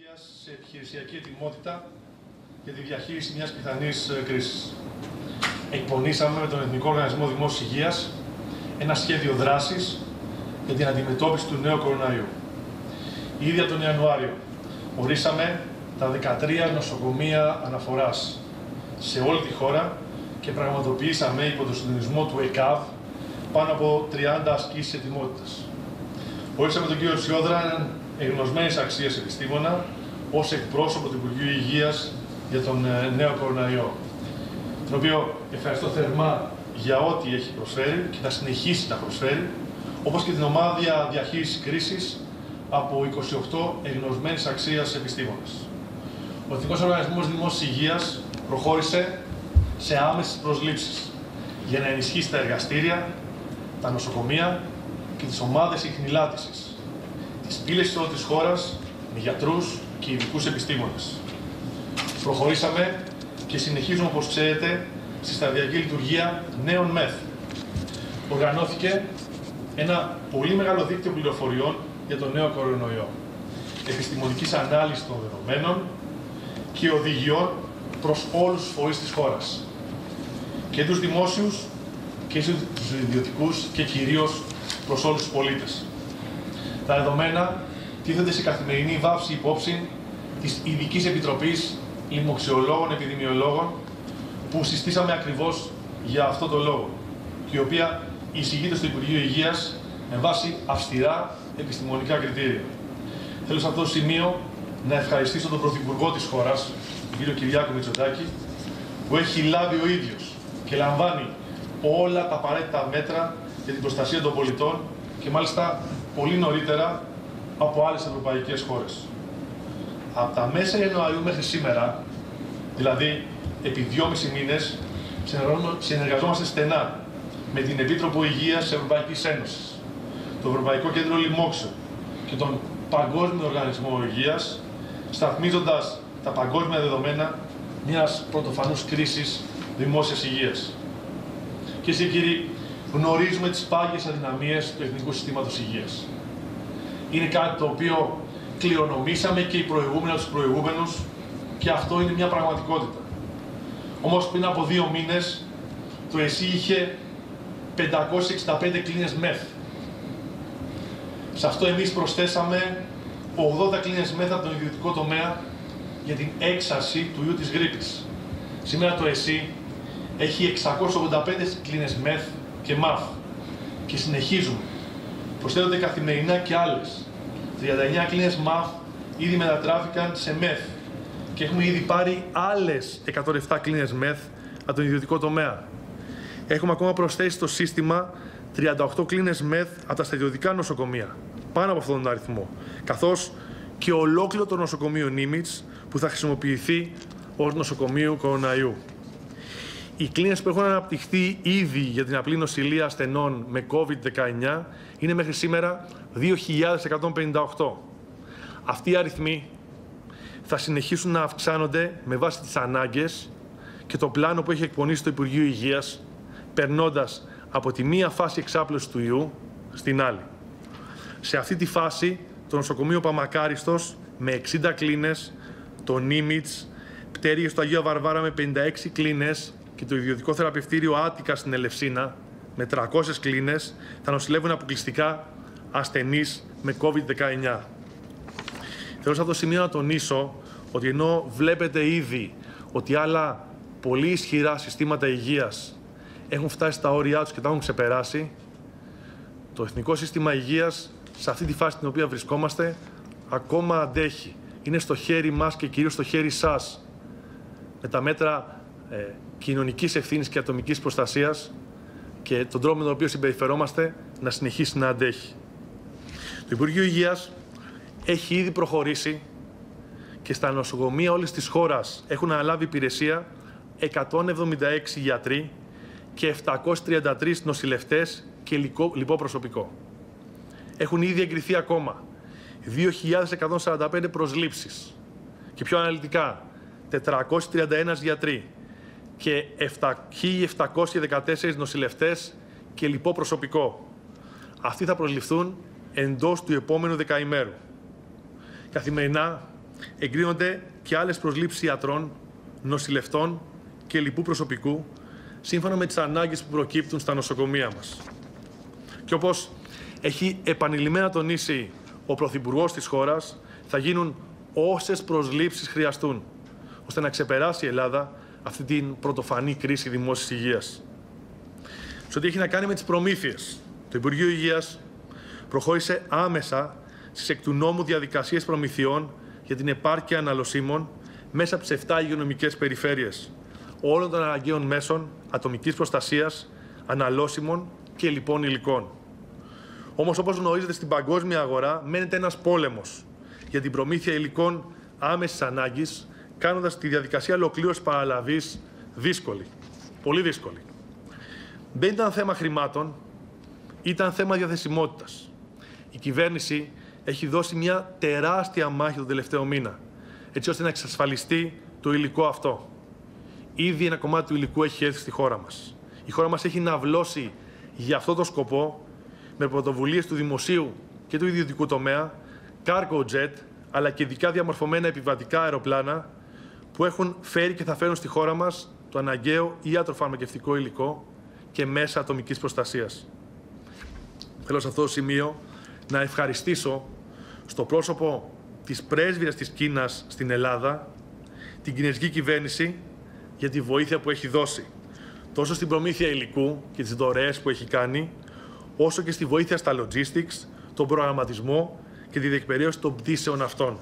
υγείας σε επιχειρησιακή ετοιμότητα για τη διαχείριση μιας πιθανής κρίσης. Εκπονήσαμε με τον Εθνικό Οργανισμό Δημόσιας Υγείας ένα σχέδιο δράσης για την αντιμετώπιση του νέου κοροναϊού. Ήδη από τον Ιανουάριο ορίσαμε τα 13 νοσοκομεία αναφοράς σε όλη τη χώρα και πραγματοποιήσαμε υπό τον συντονισμό του ΕΚΑΒ πάνω από 30 ασκήσεις ετοιμότητας. Ορίσαμε τον κύριο Σιόδρα, έναν εγνωσμένης αξίας επιστήμονα, ως εκπρόσωπο του Υπουργείου Υγείας για τον νέο κοροναϊό, τον οποίο ευχαριστώ θερμά για ό,τι έχει προσφέρει και θα συνεχίσει να προσφέρει, όπως και την ομάδα διαχείρισης κρίσης από 28 εγνωσμένης αξίας επιστήμονες. Ο Εθνικός Οργανισμός Δημόσιας Υγείας προχώρησε σε άμεσες προσλήψεις για να ενισχύσει τα εργαστήρια, τα νοσοκομεία και τις ομάδες ιχνηλάτησης, τις πύλες όλης της χώρας με γιατρούς και ειδικούς επιστήμονες. Προχωρήσαμε και συνεχίζουμε, όπως ξέρετε, στη σταδιακή λειτουργία νέων ΜΕΘ. Οργανώθηκε ένα πολύ μεγάλο δίκτυο πληροφοριών για τον νέο κορονοϊό, επιστημονικής ανάλυσης των δεδομένων και οδηγιών προς όλους τους φορείς της χώρας, και τους δημόσιους και τους ιδιωτικούς και κυρίως προς όλους τους πολίτες. Τα δεδομένα τίθενται σε καθημερινή βάφση υπόψη της Ειδικής Επιτροπής Λοιμοξιολόγων Επιδημιολόγων που συστήσαμε ακριβώς για αυτό το λόγο και η οποία εισηγείται στο Υπουργείο Υγείας με βάση αυστηρά επιστημονικά κριτήρια. Θέλω σε αυτό το σημείο να ευχαριστήσω τον Πρωθυπουργό της χώρας, τον κύριο Κυριάκο Μητσοτάκη, που έχει λάβει ο ίδιος και λαμβάνει όλα τα απαραίτητα μέτρα για την προστασία των πολιτών και μάλιστα πολύ νωρίτερα από άλλες ευρωπαϊκές χώρες. Από τα μέσα Ιανουαρίου μέχρι σήμερα, δηλαδή επί 2,5 μήνες, συνεργαζόμαστε στενά με την Επίτροπο Υγείας της Ευρωπαϊκής Ένωσης, το Ευρωπαϊκό Κέντρο Λοιμόξεων και τον Παγκόσμιο Οργανισμό Υγείας, σταθμίζοντας τα παγκόσμια δεδομένα μιας πρωτοφανούς κρίσης δημόσιας υγείας. Κυρίες και κύριοι, γνωρίζουμε τις πάγιες αδυναμίες του Εθνικού Συστήματος Υγείας. Είναι κάτι το οποίο κληρονομήσαμε και οι προηγούμενοι από τους προηγούμενους και αυτό είναι μια πραγματικότητα. Όμως πριν από 2 μήνες το ΕΣΥ είχε 565 κλίνες ΜΕΘ. Σε αυτό εμείς προσθέσαμε 80 κλίνες ΜΕΘ από τον ιδιωτικό τομέα για την έξαρση του ιού της γρίπης. Σήμερα το ΕΣΥ έχει 685 κλίνες ΜΕΘ και ΜΑΦ και συνεχίζουμε. Προσθέτονται καθημερινά και άλλες. 39 κλίνες ΜΑΦ ήδη μετατράφηκαν σε ΜΕΘ και έχουμε ήδη πάρει άλλες 107 κλίνες ΜΕΘ από τον ιδιωτικό τομέα. Έχουμε ακόμα προσθέσει στο σύστημα 38 κλίνες ΜΕΘ από τα στρατιωτικά νοσοκομεία, πάνω από αυτόν τον αριθμό, καθώς και ολόκληρο το νοσοκομείο Νίμιτς που θα χρησιμοποιηθεί ως νοσοκομείο κοροναϊού. Οι κλίνες που έχουν αναπτυχθεί ήδη για την απλή νοσηλεία ασθενών με COVID-19 είναι μέχρι σήμερα 2.158. Αυτοί οι αριθμοί θα συνεχίσουν να αυξάνονται με βάση τις ανάγκες και το πλάνο που έχει εκπονήσει το Υπουργείο Υγείας, περνώντας από τη μία φάση εξάπλωσης του ιού στην άλλη. Σε αυτή τη φάση, το νοσοκομείο Παμακάριστος με 60 κλίνες, το Νίμιτς, πτέρυγες στο Αγία Βαρβάρα με 56 κλίνες και το ιδιωτικό θεραπευτήριο Άτικα στην Ελευσίνα με 300 κλίνες θα νοσηλεύουν αποκλειστικά ασθενείς με COVID-19. Θέλω σε αυτό το σημείο να τονίσω ότι ενώ βλέπετε ήδη ότι άλλα πολύ ισχυρά συστήματα υγείας έχουν φτάσει στα όρια τους και τα έχουν ξεπεράσει, το Εθνικό Σύστημα Υγείας σε αυτή τη φάση στην οποία βρισκόμαστε ακόμα αντέχει. Είναι στο χέρι μας και κυρίως στο χέρι σας με τα μέτρα κοινωνικής ευθύνης και ατομικής προστασίας και τον τρόπο με τον οποίο συμπεριφερόμαστε να συνεχίσει να αντέχει. Το Υπουργείο Υγείας έχει ήδη προχωρήσει και στα νοσοκομεία όλης της χώρας έχουν αναλάβει υπηρεσία 176 γιατροί και 733 νοσηλευτές και λοιπό προσωπικό. Έχουν ήδη εγκριθεί ακόμα 2.145 προσλήψεις και πιο αναλυτικά 431 γιατροί και 1.714 νοσηλευτές και λοιπό προσωπικό. Αυτοί θα προσληφθούν εντός του επόμενου δεκαημέρου. Καθημερινά εγκρίνονται και άλλες προσλήψεις ιατρών, νοσηλευτών και λοιπού προσωπικού, σύμφωνα με τις ανάγκες που προκύπτουν στα νοσοκομεία μας. Και όπως έχει επανειλημμένα τονίσει ο Πρωθυπουργός της χώρας, θα γίνουν όσες προσλήψεις χρειαστούν, ώστε να ξεπεράσει η Ελλάδα αυτή την πρωτοφανή κρίση δημόσιας υγείας. Σε ό,τι έχει να κάνει με τις προμήθειες, το Υπουργείο Υγείας προχώρησε άμεσα στις εκ του νόμου διαδικασίες προμηθειών για την επάρκεια αναλωσίμων μέσα από τις 7 υγειονομικές περιφέρειες όλων των αναγκαίων μέσων ατομικής προστασίας, αναλώσιμων και λοιπών υλικών. Όμως, όπως γνωρίζετε, στην παγκόσμια αγορά μένεται ένας πόλεμος για την προμήθεια υλικών άμεσης ανάγκης, κάνοντας τη διαδικασία ολοκλήρωσης παραλαβής δύσκολη. Πολύ δύσκολη. Δεν ήταν θέμα χρημάτων, ήταν θέμα διαθεσιμότητας. Η κυβέρνηση έχει δώσει μια τεράστια μάχη τον τελευταίο μήνα, έτσι ώστε να εξασφαλιστεί το υλικό αυτό. Ήδη ένα κομμάτι του υλικού έχει έρθει στη χώρα μας. Η χώρα μας έχει ναυλώσει για αυτό το σκοπό, με πρωτοβουλίες του δημοσίου και του ιδιωτικού τομέα, cargo jet, αλλά και ειδικά διαμορφωμένα επιβατικά αεροπλάνα, που έχουν φέρει και θα φέρουν στη χώρα μας το αναγκαίο ιατροφαρμακευτικό υλικό και μέσα ατομικής προστασίας. Θέλω σε αυτό το σημείο να ευχαριστήσω στο πρόσωπο της πρέσβυρας της Κίνας στην Ελλάδα την κινεζική κυβέρνηση για τη βοήθεια που έχει δώσει, τόσο στην προμήθεια υλικού και τις δωρεές που έχει κάνει, όσο και στη βοήθεια στα logistics, τον προγραμματισμό και τη διεκπαιρέωση των πτήσεων αυτών,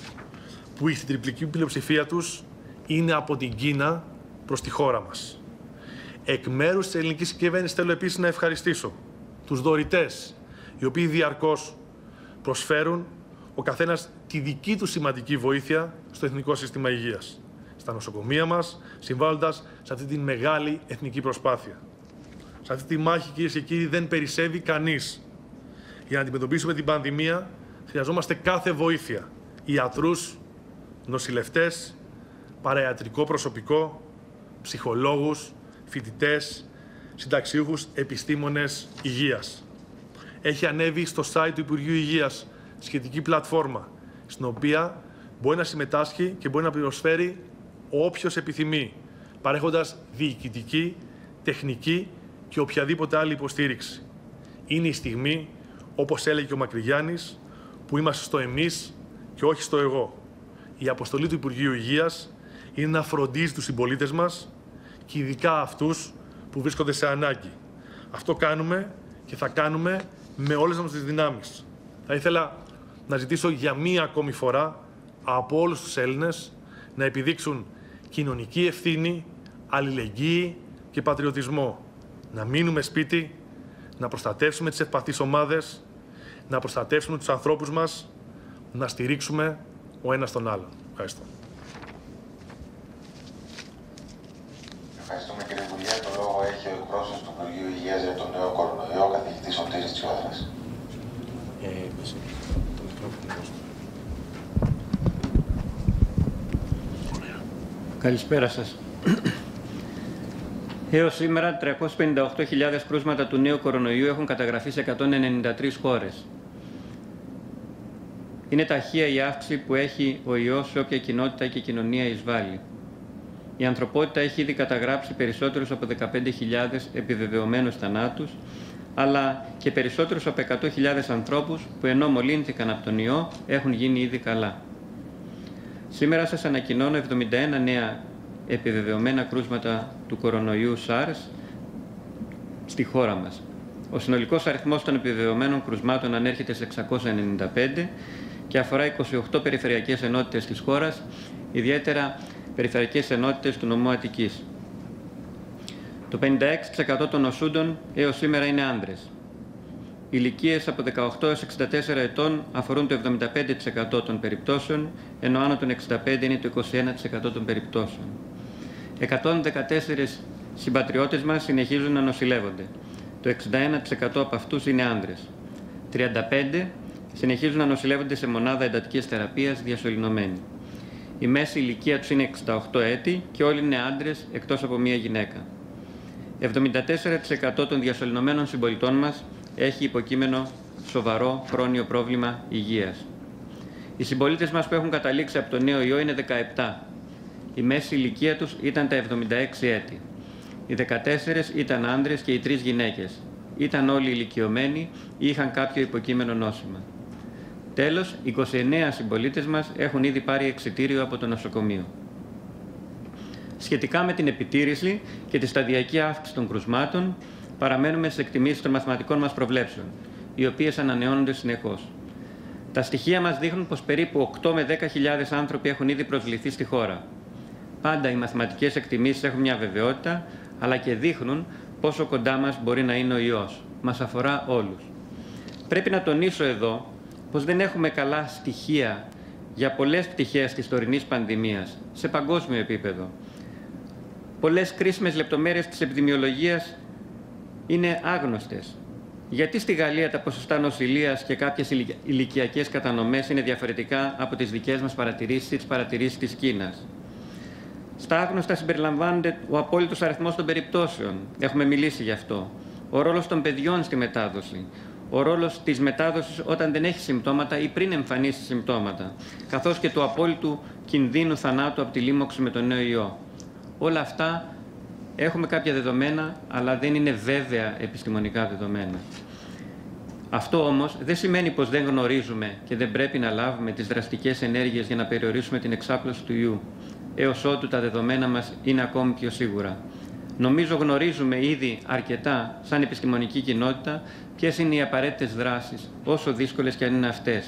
που η τριπλική πλειοψηφία τους είναι από την Κίνα προς τη χώρα μας. Εκ μέρους της ελληνικής κυβέρνησης θέλω επίσης να ευχαριστήσω τους δωρητές, οι οποίοι διαρκώς προσφέρουν ο καθένας τη δική του σημαντική βοήθεια στο Εθνικό Σύστημα Υγείας, στα νοσοκομεία μας, συμβάλλοντας σε αυτή τη μεγάλη εθνική προσπάθεια. Σε αυτή τη μάχη, κυρίες και κύριοι, δεν περισσεύει κανείς. Για να αντιμετωπίσουμε την πανδημία, χρειαζόμαστε κάθε βοήθεια. Ιατρούς, νοσηλευτές, παραϊατρικό προσωπικό, ψυχολόγους, φοιτητές, συνταξιούχους, επιστήμονες υγείας. Έχει ανέβει στο site του Υπουργείου Υγείας σχετική πλατφόρμα, στην οποία μπορεί να συμμετάσχει και μπορεί να προσφέρει όποιος επιθυμεί, παρέχοντας διοικητική, τεχνική και οποιαδήποτε άλλη υποστήριξη. Είναι η στιγμή, όπως έλεγε και ο Μακρυγιάννης, που είμαστε στο εμείς και όχι στο εγώ. Η αποστολή του Υπουργείου Υγείας είναι να φροντίζει τους συμπολίτες μας και ειδικά αυτούς που βρίσκονται σε ανάγκη. Αυτό κάνουμε και θα κάνουμε με όλες μας τις δυνάμεις. Θα ήθελα να ζητήσω για μία ακόμη φορά από όλους τους Έλληνες να επιδείξουν κοινωνική ευθύνη, αλληλεγγύη και πατριωτισμό. Να μείνουμε σπίτι, να προστατεύσουμε τις ευπαθείς ομάδες, να προστατεύσουμε τους ανθρώπους μας, να στηρίξουμε ο ένας τον άλλον. Ευχαριστώ. Ευχαριστούμε, κύριε Υπουργέ. Το λόγο έχει ο εκπρόσωπος του Υπουργείου Υγείας για τον νέο κορονοϊό, καθηγητής Σωτήρης Τσιόδρας. Καλησπέρα σας. Έως σήμερα, 358.000 κρούσματα του νέου κορονοϊού έχουν καταγραφεί σε 193 χώρες. Είναι ταχεία η αύξηση που έχει ο ιός σε όποια κοινότητα και κοινωνία εισβάλλει. Η ανθρωπότητα έχει ήδη καταγράψει περισσότερους από 15.000 επιβεβαιωμένους θανάτους, αλλά και περισσότερους από 100.000 ανθρώπους που ενώ μολύνθηκαν από τον ιό έχουν γίνει ήδη καλά. Σήμερα σας ανακοινώνω 71 νέα επιβεβαιωμένα κρούσματα του κορονοϊού SARS στη χώρα μας. Ο συνολικός αριθμός των επιβεβαιωμένων κρουσμάτων ανέρχεται σε 695 και αφορά 28 περιφερειακές ενότητες της χώρας, ιδιαίτερα περιφερειακές ενότητες του νομού Αττικής. Το 56% των νοσούντων έως σήμερα είναι άνδρες. Οι ηλικίες από 18 έως 64 ετών αφορούν το 75% των περιπτώσεων, ενώ άνω των 65 είναι το 21% των περιπτώσεων. 114 συμπατριώτες μας συνεχίζουν να νοσηλεύονται. Το 61% από αυτούς είναι άνδρες. 35 συνεχίζουν να νοσηλεύονται σε μονάδα εντατικής θεραπείας διασωληνωμένη. Η μέση ηλικία τους είναι 68 έτη και όλοι είναι άντρες εκτός από μία γυναίκα. 74% των διασωληνωμένων συμπολιτών μας έχει υποκείμενο σοβαρό χρόνιο πρόβλημα υγείας. Οι συμπολίτες μας που έχουν καταλήξει από το νέο ιό είναι 17. Η μέση ηλικία τους ήταν τα 76 έτη. Οι 14 ήταν άντρες και οι 3 γυναίκες. Ήταν όλοι ηλικιωμένοι ή είχαν κάποιο υποκείμενο νόσημα. Τέλος, 29 συμπολίτες μας έχουν ήδη πάρει εξιτήριο από το νοσοκομείο. Σχετικά με την επιτήρηση και τη σταδιακή αύξηση των κρουσμάτων, παραμένουμε στις εκτιμήσεις των μαθηματικών μας προβλέψεων, οι οποίες ανανεώνονται συνεχώς. Τα στοιχεία μας δείχνουν πως περίπου 8 με 10.000 άνθρωποι έχουν ήδη προσβληθεί στη χώρα. Πάντα οι μαθηματικές εκτιμήσεις έχουν μια βεβαιότητα, αλλά και δείχνουν πόσο κοντά μας μπορεί να είναι ο ιός. Μας αφορά όλους. Πρέπει να τονίσω εδώ πως δεν έχουμε καλά στοιχεία για πολλές πτυχές της τωρινής πανδημίας σε παγκόσμιο επίπεδο. Πολλές κρίσιμες λεπτομέρειες της επιδημιολογίας είναι άγνωστες. Γιατί στη Γαλλία τα ποσοστά νοσηλείας και κάποιες ηλικιακές κατανομές είναι διαφορετικά από τις δικές μας παρατηρήσεις ή τις παρατηρήσεις της Κίνας. Στα άγνωστα συμπεριλαμβάνεται ο απόλυτος αριθμός των περιπτώσεων. Έχουμε μιλήσει γι' αυτό. Ο ρόλος των παιδιών στη μετάδοση. Ο ρόλος της μετάδοσης όταν δεν έχει συμπτώματα ή πριν εμφανίσει συμπτώματα. Καθώς και του απόλυτου κινδύνου θανάτου από τη λίμωξη με τον νέο ιό. Όλα αυτά έχουμε κάποια δεδομένα, αλλά δεν είναι βέβαια επιστημονικά δεδομένα. Αυτό όμως δεν σημαίνει πως δεν γνωρίζουμε και δεν πρέπει να λάβουμε τις δραστικές ενέργειες για να περιορίσουμε την εξάπλωση του ιού, έως ότου τα δεδομένα μας είναι ακόμη πιο σίγουρα. Νομίζω γνωρίζουμε ήδη αρκετά, σαν επιστημονική κοινότητα, ποιες είναι οι απαραίτητες δράσεις, όσο δύσκολες και αν είναι αυτές.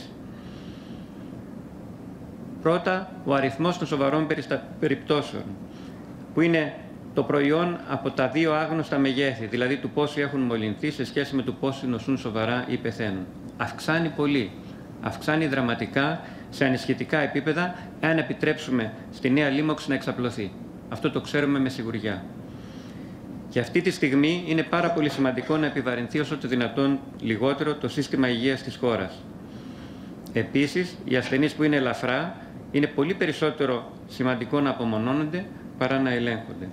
Πρώτα, ο αριθμός των σοβαρών περιπτώσεων, που είναι το προϊόν από τα 2 άγνωστα μεγέθη, δηλαδή του πόσοι έχουν μολυνθεί σε σχέση με του πόσοι νοσούν σοβαρά ή πεθαίνουν. Αυξάνει πολύ. Αυξάνει δραματικά σε ανισχυτικά επίπεδα, εάν επιτρέψουμε στη νέα λίμωξη να εξαπλωθεί. Αυτό το ξέρουμε με σιγουριά. Και αυτή τη στιγμή είναι πάρα πολύ σημαντικό να επιβαρυνθεί όσο το δυνατόν λιγότερο το σύστημα υγείας της χώρας. Επίσης, οι ασθενείς που είναι ελαφρά είναι πολύ περισσότερο σημαντικό να απομονώνονται παρά να ελέγχονται.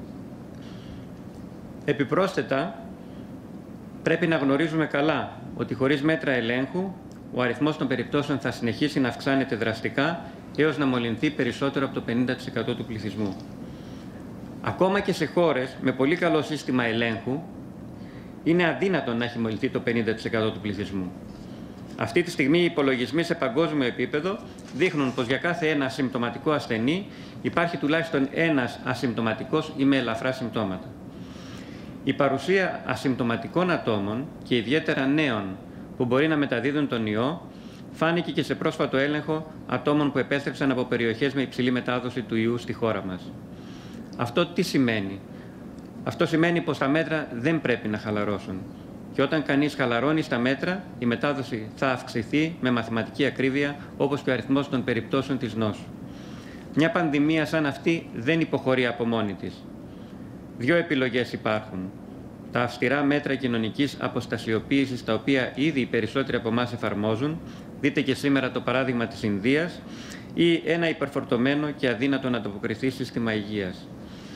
Επιπρόσθετα, πρέπει να γνωρίζουμε καλά ότι χωρίς μέτρα ελέγχου, ο αριθμός των περιπτώσεων θα συνεχίσει να αυξάνεται δραστικά έως να μολυνθεί περισσότερο από το 50% του πληθυσμού. Ακόμα και σε χώρες με πολύ καλό σύστημα ελέγχου, είναι αδύνατο να έχει μολυνθεί το 50% του πληθυσμού. Αυτή τη στιγμή οι υπολογισμοί σε παγκόσμιο επίπεδο δείχνουν πως για κάθε ένα ασυμπτωματικό ασθενή υπάρχει τουλάχιστον ένας ασυμπτωματικός ή με ελαφρά συμπτώματα. Η παρουσία ασυμπτωματικών ατόμων και ιδιαίτερα νέων που μπορεί να μεταδίδουν τον ιό φάνηκε και σε πρόσφατο έλεγχο ατόμων που επέστρεψαν από περιοχές με υψηλή μετάδοση του ιού στη χώρα μας. Αυτό τι σημαίνει? Αυτό σημαίνει πως τα μέτρα δεν πρέπει να χαλαρώσουν. Και όταν κανείς χαλαρώνει στα μέτρα, η μετάδοση θα αυξηθεί με μαθηματική ακρίβεια, όπως και ο αριθμός των περιπτώσεων της νόσου. Μια πανδημία σαν αυτή δεν υποχωρεί από μόνη της. 2 επιλογές υπάρχουν. Τα αυστηρά μέτρα κοινωνικής αποστασιοποίησης, τα οποία ήδη οι περισσότεροι από εμάς εφαρμόζουν, δείτε και σήμερα το παράδειγμα της Ινδίας, ή ένα υπερφορτωμένο και αδύνατο να ανταποκριθεί σύστημα υγείας.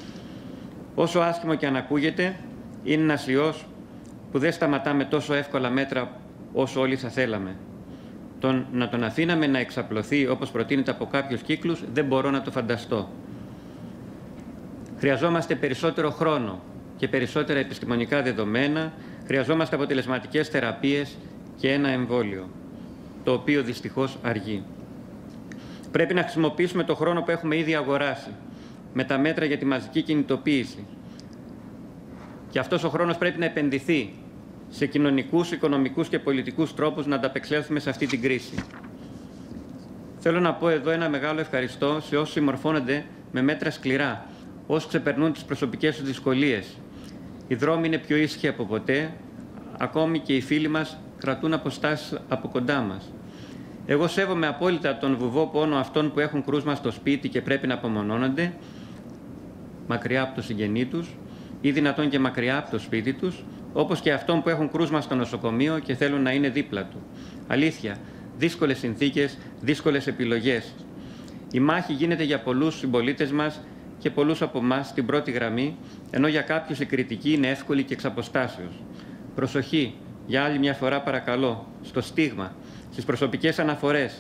Όσο άσχημο και αν ακούγεται, είναι ένας ιός που δεν σταματά με τόσο εύκολα μέτρα όσο όλοι θα θέλαμε. Να τον αφήναμε να εξαπλωθεί όπως προτείνεται από κάποιους κύκλους, δεν μπορώ να το φανταστώ. Χρειαζόμαστε περισσότερο χρόνο και περισσότερα επιστημονικά δεδομένα, χρειαζόμαστε αποτελεσματικές θεραπείες και ένα εμβόλιο, το οποίο δυστυχώς αργεί. Πρέπει να χρησιμοποιήσουμε το χρόνο που έχουμε ήδη αγοράσει, με τα μέτρα για τη μαζική κινητοποίηση. Και αυτός ο χρόνος πρέπει να επενδυθεί σε κοινωνικούς, οικονομικούς και πολιτικούς τρόπους να ανταπεξέλθουμε σε αυτή την κρίση. Θέλω να πω εδώ ένα μεγάλο ευχαριστώ σε όσους συμμορφώνονται με μέτρα σκληρά, όσοι ξεπερνούν τις προσωπικές τους δυσκολίες. Οι δρόμοι είναι πιο ήσυχοι από ποτέ, ακόμη και οι φίλοι μας κρατούν αποστάσεις από κοντά μας. Εγώ σέβομαι απόλυτα τον βουβό πόνο αυτών που έχουν κρούσμα στο σπίτι και πρέπει να απομονώνονται, μακριά από το συγγενή τους ή δυνατόν και μακριά από το σπίτι τους, όπως και αυτών που έχουν κρούσμα στο νοσοκομείο και θέλουν να είναι δίπλα του. Αλήθεια, δύσκολες συνθήκες, δύσκολες επιλογές. Η μάχη γίνεται για πολλούς συμπολίτες μας και πολλούς από εμάς στην πρώτη γραμμή, ενώ για κάποιους η κριτική είναι εύκολη και εξ αποστάσεως. Προσοχή, για άλλη μια φορά παρακαλώ, στο στίγμα, στις προσωπικές αναφορές,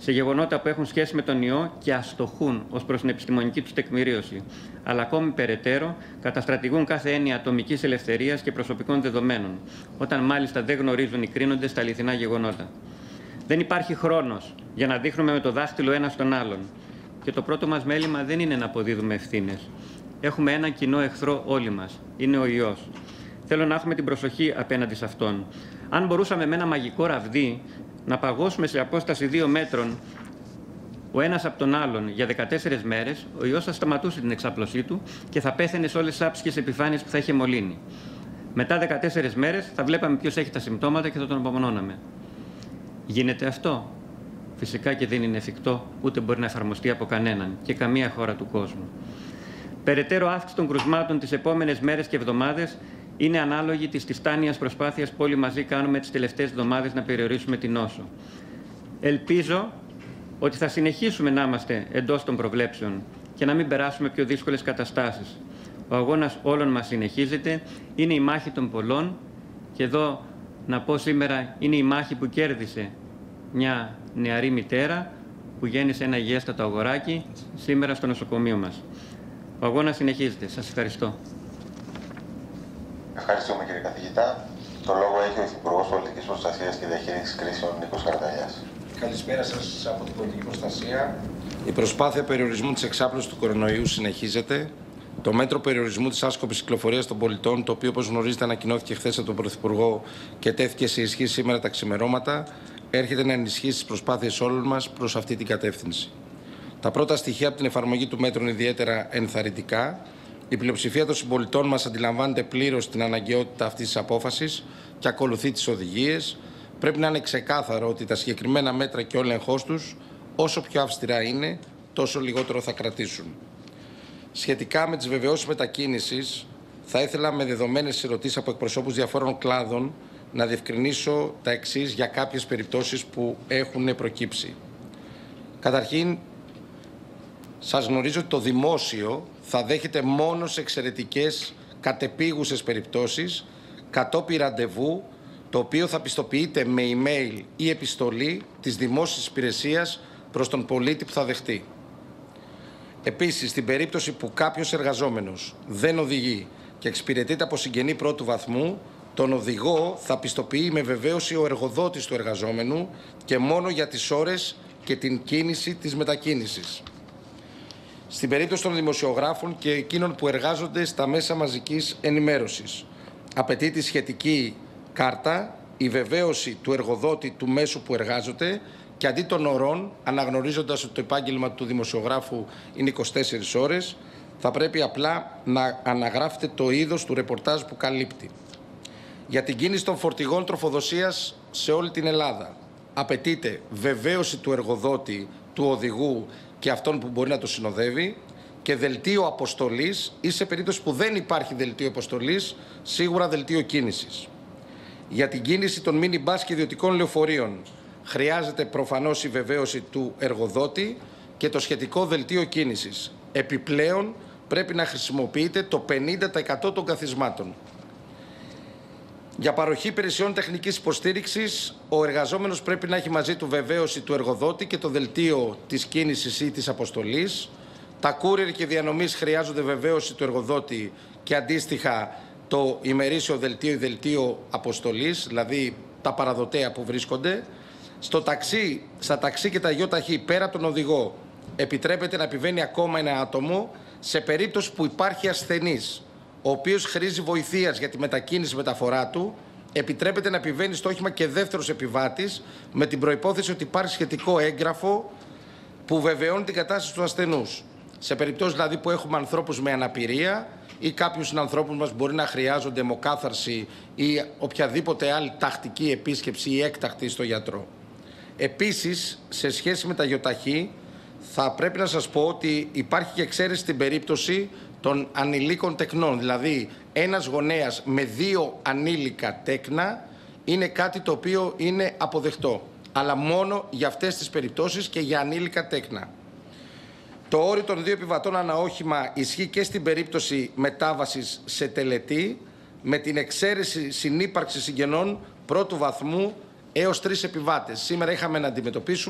σε γεγονότα που έχουν σχέση με τον ιό και αστοχούν ως προς την επιστημονική τους τεκμηρίωση, αλλά ακόμη περαιτέρω καταστρατηγούν κάθε έννοια ατομικής ελευθερίας και προσωπικών δεδομένων, όταν μάλιστα δεν γνωρίζουν οι κρίνοντες τα αληθινά γεγονότα. Δεν υπάρχει χρόνος για να δείχνουμε με το δάχτυλο ένα στον άλλον. Και το πρώτο μας μέλημα δεν είναι να αποδίδουμε ευθύνες. Έχουμε ένα κοινό εχθρό όλοι μας. Είναι ο ιός. Θέλω να έχουμε την προσοχή απέναντι σε αυτόν. Αν μπορούσαμε με ένα μαγικό ραβδί να παγώσουμε σε απόσταση 2 μέτρων ο ένας από τον άλλον για 14 μέρες, ο ιός θα σταματούσε την εξάπλωσή του και θα πέθαινε σε όλες τις άψυχες επιφάνειες που θα είχε μολύνει. Μετά 14 μέρες θα βλέπαμε ποιος έχει τα συμπτώματα και θα τον απομονώναμε. Γίνεται αυτό? Φυσικά και δεν είναι εφικτό, ούτε μπορεί να εφαρμοστεί από κανέναν και καμία χώρα του κόσμου. Περαιτέρω αύξηση των κρουσμάτων τις επόμενες μέρες και εβδομάδες είναι ανάλογη της τιτάνιας προσπάθειας που όλοι μαζί κάνουμε τις τελευταίες εβδομάδες να περιορίσουμε την νόσο. Ελπίζω ότι θα συνεχίσουμε να είμαστε εντός των προβλέψεων και να μην περάσουμε πιο δύσκολες καταστάσεις. Ο αγώνας όλων μας συνεχίζεται, είναι η μάχη των πολλών και εδώ να πω σήμερα είναι η μάχη που κέρδισε μια νεαρή μητέρα που γέννησε ένα υγιέστατο αγοράκι σήμερα στο νοσοκομείο μας. Ο αγώνας συνεχίζεται. Σας ευχαριστώ. Ευχαριστούμε κύριε καθηγητά. Το λόγο έχει ο Υφυπουργός Πολιτικής Προστασίας και Διαχείρισης Κρίσεων Νίκος Χαρδαλιάς. Καλησπέρα σας από την Πολιτική Προστασία. Η προσπάθεια περιορισμού της εξάπλωσης του κορονοϊού συνεχίζεται. Το μέτρο περιορισμού της άσκοπης κυκλοφορίας των πολιτών, το οποίο όπως γνωρίζετε ανακοινώθηκε χθες από τον Πρωθυπουργό και τέθηκε σε ισχύ σήμερα τα ξημερώματα, έρχεται να ενισχύσει τις προσπάθειες όλων μας προς αυτή την κατεύθυνση. Τα πρώτα στοιχεία από την εφαρμογή του μέτρου είναι ιδιαίτερα ενθαρρυντικά. Η πλειοψηφία των συμπολιτών μας αντιλαμβάνεται πλήρως την αναγκαιότητα αυτής της απόφασης και ακολουθεί τις οδηγίες. Πρέπει να είναι ξεκάθαρο ότι τα συγκεκριμένα μέτρα και ο έλεγχός τους, όσο πιο αυστηρά είναι, τόσο λιγότερο θα κρατήσουν. Σχετικά με τις βεβαιώσεις μετακίνησης, θα ήθελα με δεδομένες ερωτήσεις από εκπροσώπους διαφόρων κλάδων να διευκρινίσω τα εξής για κάποιες περιπτώσεις που έχουν προκύψει. Καταρχήν, σας γνωρίζω ότι το δημόσιο θα δέχεται μόνο σε εξαιρετικές κατεπίγουσες περιπτώσεις κατόπιν ραντεβού, το οποίο θα πιστοποιείται με email ή επιστολή της δημόσιας υπηρεσίας προς τον πολίτη που θα δεχτεί. Επίσης, στην περίπτωση που κάποιος εργαζόμενος δεν οδηγεί και εξυπηρετείται από συγγενή πρώτου βαθμού, τον οδηγό θα πιστοποιεί με βεβαίωση ο εργοδότης του εργαζόμενου και μόνο για τις ώρες και την κίνηση της μετακίνησης. Στην περίπτωση των δημοσιογράφων και εκείνων που εργάζονται στα μέσα μαζικής ενημέρωσης, απαιτεί τη σχετική κάρτα, η βεβαίωση του εργοδότη του μέσου που εργάζονται και αντί των ωρών, αναγνωρίζοντας ότι το επάγγελμα του δημοσιογράφου είναι 24 ώρες, θα πρέπει απλά να αναγράφεται το είδος του ρεπορτάζ που καλύπτει. Για την κίνηση των φορτηγών τροφοδοσίας σε όλη την Ελλάδα, απαιτείται βεβαίωση του εργοδότη, του οδηγού και αυτόν που μπορεί να το συνοδεύει και δελτίο αποστολής ή σε περίπτωση που δεν υπάρχει δελτίο αποστολής, σίγουρα δελτίο κίνησης. Για την κίνηση των μίνι μπας και ιδιωτικών λεωφορείων χρειάζεται προφανώς η βεβαίωση του εργοδότη και το σχετικό δελτίο κίνησης. Επιπλέον πρέπει να χρησιμοποιείται το 50% των καθισμάτων. Για παροχή υπηρεσιών τεχνικής υποστήριξης, ο εργαζόμενος πρέπει να έχει μαζί του βεβαίωση του εργοδότη και το δελτίο της κίνησης ή της αποστολής. Τα courier και διανομής χρειάζονται βεβαίωση του εργοδότη και αντίστοιχα το ημερήσιο δελτίο ή δελτίο αποστολής, δηλαδή τα παραδοτέα που βρίσκονται. Στα ταξί και τα ΙΟΤΑΧΗ, πέρα από τον οδηγό, επιτρέπεται να επιβαίνει ακόμα ένα άτομο σε περίπτωση που υπάρχει ασθενής, ο οποίος χρήζει βοηθείας για τη μετακίνηση μεταφορά του, επιτρέπεται να επιβαίνει στο όχημα και δεύτερος επιβάτης, με την προϋπόθεση ότι υπάρχει σχετικό έγγραφο που βεβαιώνει την κατάσταση του ασθενούς. Σε περιπτώσεις δηλαδή που έχουμε ανθρώπους με αναπηρία ή κάποιους συνανθρώπους μας μπορεί να χρειάζονται αιμοκάθαρση ή οποιαδήποτε άλλη τακτική επίσκεψη ή έκτακτη στο γιατρό. Επίσης, σε σχέση με τα ΙΟΤΑΧΗ, θα πρέπει να σας πω ότι υπάρχει και εξαίρεση στην περίπτωση των ανηλίκων τεκνών. Δηλαδή, ένας γονέας με 2 ανήλικα τέκνα είναι κάτι το οποίο είναι αποδεκτό. Αλλά μόνο για αυτές τις περιπτώσεις και για ανήλικα τέκνα. Το όριο των 2 επιβατών ανά όχημα ισχύει και στην περίπτωση μετάβασης σε τελετή, με την εξαίρεση συνύπαρξη συγγενών πρώτου βαθμού έως 3 επιβάτες. Σήμερα είχαμε να αντιμετωπίσουμε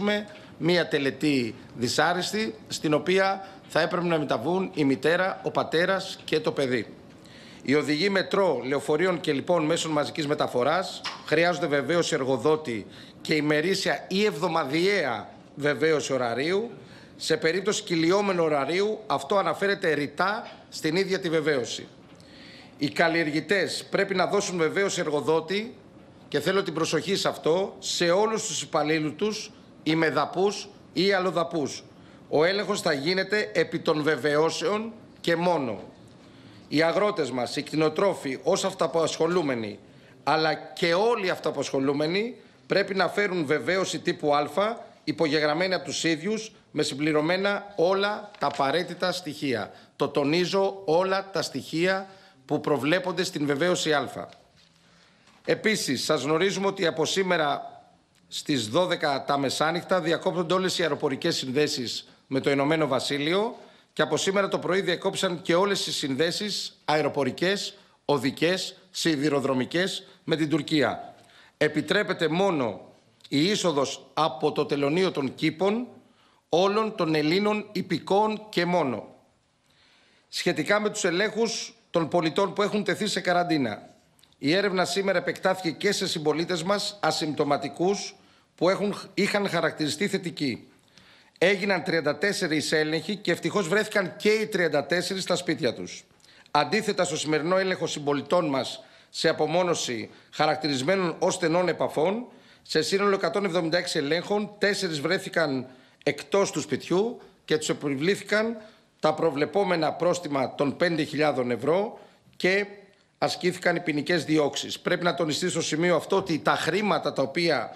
μία τελετή δυσάρεστη, στην οποία θα έπρεπε να μεταβούν η μητέρα, ο πατέρας και το παιδί. Οι οδηγοί μετρό, λεωφορείων και λοιπόν μέσων μαζικής μεταφοράς χρειάζονται βεβαίωση εργοδότη και ημερήσια ή εβδομαδιαία βεβαίωση ωραρίου. Σε περίπτωση κυλιόμενου ωραρίου, αυτό αναφέρεται ρητά στην ίδια τη βεβαίωση. Οι καλλιεργητές πρέπει να δώσουν βεβαίωση εργοδότη, και θέλω την προσοχή σε αυτό, σε όλους τους υπαλλήλους τους, ημεδαπούς ή αλλοδαπούς. Ο έλεγχος θα γίνεται επί των βεβαιώσεων και μόνο. Οι αγρότες μας, οι κτηνοτρόφοι, ως αυτοαπασχολούμενοι, αλλά και όλοι οι αυτοαπασχολούμενοι πρέπει να φέρουν βεβαίωση τύπου Α, υπογεγραμμένη από τους ίδιους, με συμπληρωμένα όλα τα απαραίτητα στοιχεία. Το τονίζω, όλα τα στοιχεία που προβλέπονται στην βεβαίωση Α. Επίσης, σας γνωρίζουμε ότι από σήμερα στις 12 τα μεσάνυχτα διακόπτονται όλες οι αεροπορικές συνδέσεις με το Ηνωμένο Βασίλειο και από σήμερα το πρωί διακόψαν και όλες οι συνδέσεις αεροπορικές, οδικές, σιδηροδρομικές με την Τουρκία. Επιτρέπεται μόνο η είσοδος από το τελωνείο των Κήπων όλων των Ελλήνων υπηκόων και μόνο. Σχετικά με τους ελέγχους των πολιτών που έχουν τεθεί σε καραντίνα, η έρευνα σήμερα επεκτάθηκε και σε συμπολίτες μας ασυμπτωματικούς που είχαν χαρακτηριστεί θετικοί. Έγιναν 34 έλεγχοι και ευτυχώς βρέθηκαν και οι 34 στα σπίτια τους. Αντίθετα στο σημερινό έλεγχο συμπολιτών μας σε απομόνωση χαρακτηρισμένων ως στενών επαφών, σε σύνολο 176 ελέγχων, 4 βρέθηκαν εκτός του σπιτιού και τους επιβλήθηκαν τα προβλεπόμενα πρόστιμα των 5.000 ευρώ και ασκήθηκαν οι ποινικές διώξεις. Πρέπει να τονιστεί στο σημείο αυτό ότι τα χρήματα τα οποία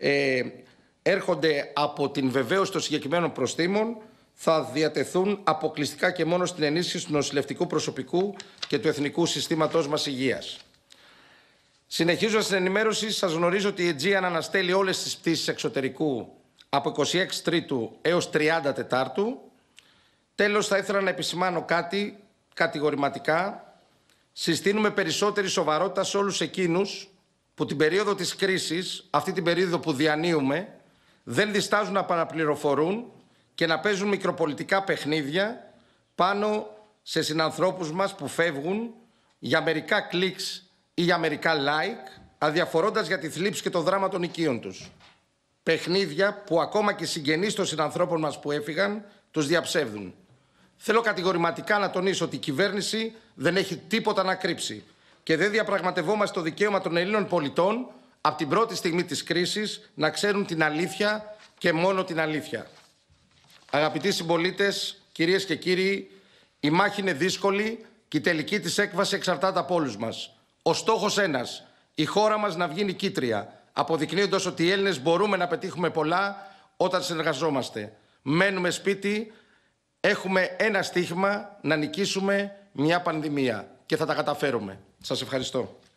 έρχονται από την βεβαίωση των συγκεκριμένων προστίμων θα διατεθούν αποκλειστικά και μόνο στην ενίσχυση του νοσηλευτικού προσωπικού και του Εθνικού Συστήματός μας Υγείας. Συνεχίζοντας την ενημέρωση, σας γνωρίζω ότι η Aegean αναστέλει όλες τις πτήσεις εξωτερικού από 26 Τρίτου έως 30 Τετάρτου. Τέλος, θα ήθελα να επισημάνω κάτι κατηγορηματικά. Συστήνουμε περισσότερη σοβαρότητα σε όλους εκείνους που την περίοδο της κρίσης, αυτή την περίοδο που διανύουμε, δεν διστάζουν να παραπληροφορούν και να παίζουν μικροπολιτικά παιχνίδια πάνω σε συνανθρώπους μας που φεύγουν για μερικά κλικς ή για μερικά like, αδιαφορώντας για τη θλίψη και το δράμα των οικείων τους. Παιχνίδια που ακόμα και οι συγγενείς των συνανθρώπων μας που έφυγαν τους διαψεύδουν. Θέλω κατηγορηματικά να τονίσω ότι η κυβέρνηση δεν έχει τίποτα να κρύψει και δεν διαπραγματευόμαστε το δικαίωμα των Ελλήνων πολιτών από την πρώτη στιγμή της κρίσης να ξέρουν την αλήθεια και μόνο την αλήθεια. Αγαπητοί συμπολίτες, κυρίες και κύριοι, η μάχη είναι δύσκολη και η τελική της έκβαση εξαρτάται από όλους μας. Ο στόχος ένας, η χώρα μας να βγει νικήτρια, αποδεικνύοντας ότι οι Έλληνες μπορούμε να πετύχουμε πολλά όταν συνεργαζόμαστε. Μένουμε σπίτι, έχουμε ένα στίχημα να νικήσουμε μια πανδημία και θα τα καταφέρουμε. Σας ευχαριστώ.